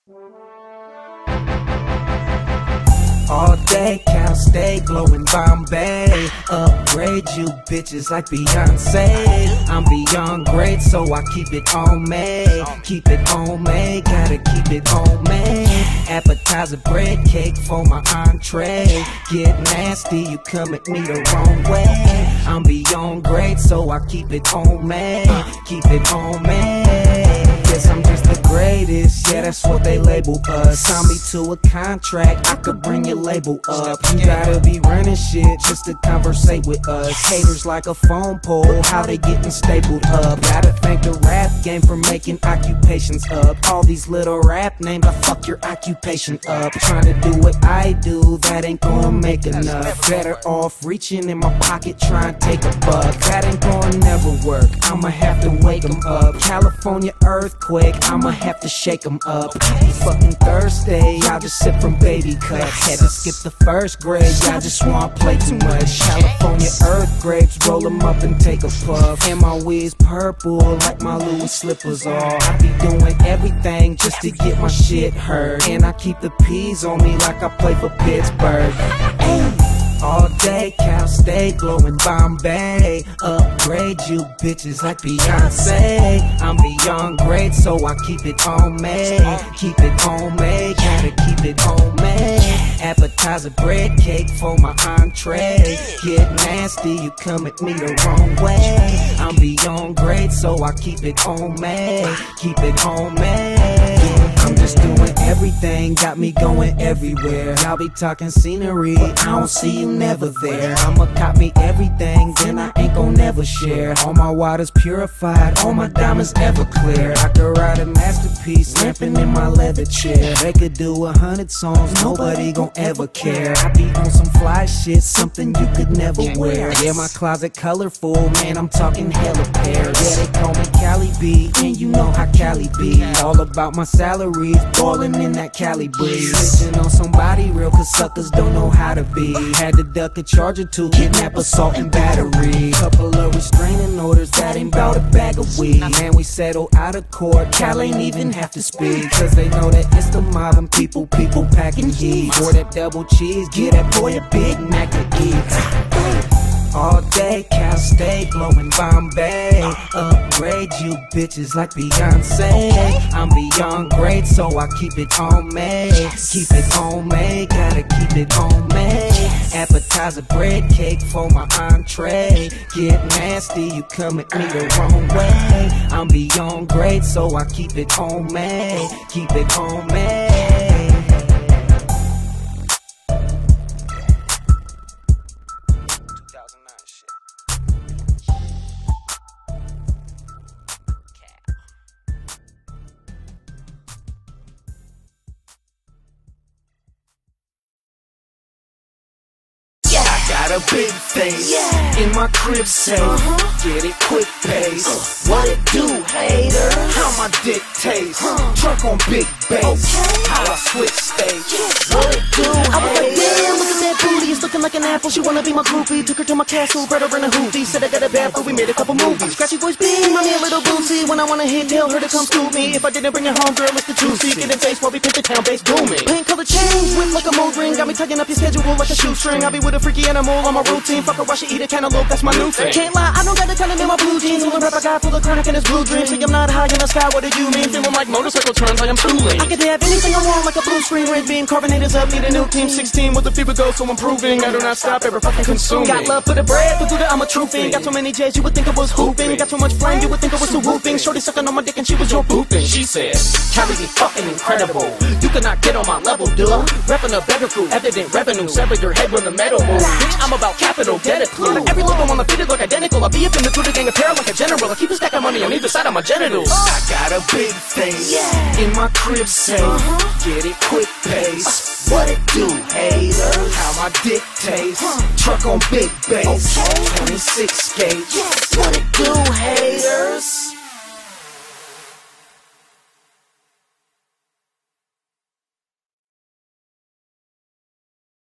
All day, Cal stay glowing Bombay. Upgrade you bitches like Beyonce. I'm beyond great, so I keep it on me. Keep it on me, gotta keep it on me. Appetizer, bread, cake for my entree. Get nasty, you come at me the wrong way. I'm beyond great, so I keep it on me. Keep it on me. Guess I'm just the greatest, yeah, that's what they label us. Sign me to a contract, I could bring your label up. You gotta be running shit just to conversate with us. Haters like a phone pole, how they getting stapled up. Gotta thank the rap game for making occupations up. All these little rap names, I fuck your occupation up. Trying to do what I do, that ain't gonna make enough. Better off reaching in my pocket, trying to take a buck. That ain't gonna never work, I'ma have to wake them up. California earthquake, I'ma have to shake them up. Fucking Thursday, y'all just sip from baby cups. Had to skip the first grade, y'all just wanna play too much. California earth grapes, roll them up and take a puff. And my weed's purple like my Louis slippers are. I be doing everything just to get my shit heard. And I keep the peas on me like I play for Pittsburgh. All day, Cal stay glowing Bombay. Upgrade you bitches like Beyonce. I'm beyond great, so I keep it on me. Keep it on me, gotta keep it on me. Appetizer, bread, cake for my entree. Get nasty, you come at me the wrong way. I'm beyond great, so I keep it on me. Keep it on me. I'm just doing everything, got me going everywhere. Y'all be talking scenery, I don't see you never there. I'ma cop me everything, then I ain't gon' never share. All my water's purified, all my diamonds ever clear. I could write a masterpiece, lamping in my leather chair. They could do 100 songs, nobody gon' ever care. I be on some fly shit, something you could never wear. Yeah, my closet colorful, man, I'm talking hella pairs. Yeah, they call me CALI-B, and you know how CALI-B. All about my salaries, ballin' in that Cali breeze. Snitching on somebody real, cause suckers don't know how to be. Had to duck a charge or two, kidnap, assault, and battery. Couple of restraining orders, that ain't bout a bag of weed. Man, we settle out of court, Cal ain't even have to speak. Cause they know that it's the mob and people packing heat. For that double cheese, get that boy a Big Mac to eat. All day, Cal stay glowing Bombay. Upgrade you bitches like Beyonce. I'm beyond great, so I keep it on me. Keep it on me, gotta keep it on me. Appetizer, bread, cake for my entree. Get nasty, you come at me the wrong way. I'm beyond great, so I keep it on me. Keep it on me. Got a big face, in my crib safe, get it quick pace. What it do, hater? How my dick taste, truck on big bass, how I switch stage. What it do, hater? I was like, damn, look at that booty, it's looking like an apple. She wanna be my groupie, took her to my castle, brought her in a hoopty. Said I got a bad foot, we made a couple movies. Scratchy voice beam, mommy a little boozy. When I wanna hit, tell her to come scoop me. If I didn't bring her home, girl, it's the juicy. Get in face while we pimp the town, bass booming. Pink color chains, whip like a mold ring. Got me tugging up your schedule like a shoestring. I be with a freaky animal on my routine. Fuck her while she eat a cantaloupe, that's my new thing. Can't lie, I don't got the talent in my blue jeans. All the rap I got full of chronic and his blue dreams. Say I'm not high in the sky, what do you mean? Feeling like motorcycle turns, I am tooling. I could have anything I want like a blue screen, red beam. Carbonators up, need a new team. 16 with the fever go, so I'm proving I do not stop, ever fucking consuming. Got love for the bread, for Gouda, I'm a true thing. Got so many J's, you would think I was hooping. Got so much flame, you would think I was so whooping. Shorty sucking on my dick and she was your booping. She said, Cali be fucking incredible. You cannot get on my level, dude. Reppin' a better crew, evident revenue. Sever your head when the metal moves. Bitch, I'm about capital, get a clue. Every logo on the fitted look identical. I be up in the Gouda gang apparel like a general. I keep a stack of money on either side of my genitals. I got a big face, in my crib safe. Get it quick pace. What it do, hater? How my dick taste. Truck on big bass. 26 gauge. What it do, haters?